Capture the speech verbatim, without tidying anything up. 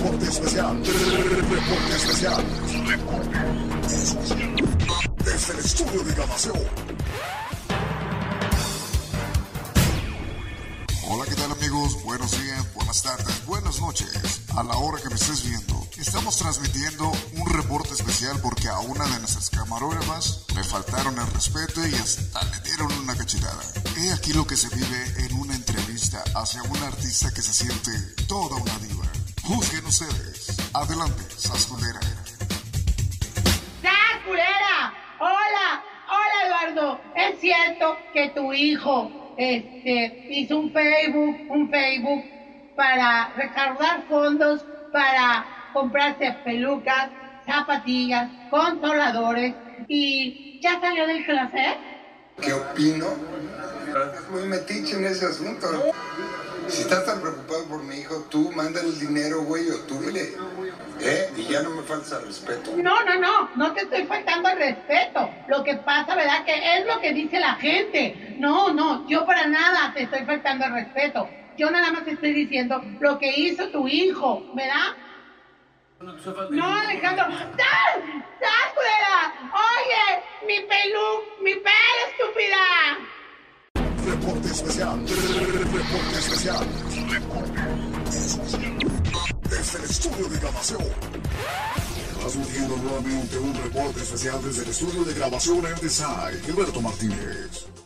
Reporte especial. Reporte especial. Reporte especial. Desde el estudio de grabación. Hola, ¿qué tal, amigos? Buenos días, buenas tardes, buenas noches. A la hora que me estés viendo, estamos transmitiendo un reporte especial porque a una de nuestras camarógrafas le faltaron el respeto y hasta le dieron una cachetada. He aquí lo que se vive en una entrevista hacia un artista que se siente toda una diva. Juzguen ustedes. Adelante, Sasculera. ¡Sasculera! ¡Hola! ¡Hola, Eduardo! Es cierto que tu hijo este, hizo un Facebook, un Facebook para recaudar fondos para comprarse pelucas, zapatillas, consoladores y ¿ya salió del closet? ¿Qué opino? Es muy metiche en ese asunto. Si estás tan preocupado por mi hijo, tú mándale el dinero, güey, o tú dile. ¿Eh? Y ya no me falta respeto. No, no, no, no te estoy faltando el respeto. Lo que pasa, ¿verdad? Que es lo que dice la gente. No, no, yo para nada te estoy faltando el respeto. Yo nada más te estoy diciendo lo que hizo tu hijo, ¿verdad? No, Alejandro. ¡Sas! ¡Sasculera! ¡Oye! ¡Mi pelú! ¡Mi pelo, estúpida! Reporte especial. Reporte especial. Reporte especial. Desde el estudio de grabación. Transmitiendo nuevamente un reporte especial desde el estudio de grabación en Design, Gilberto Martínez.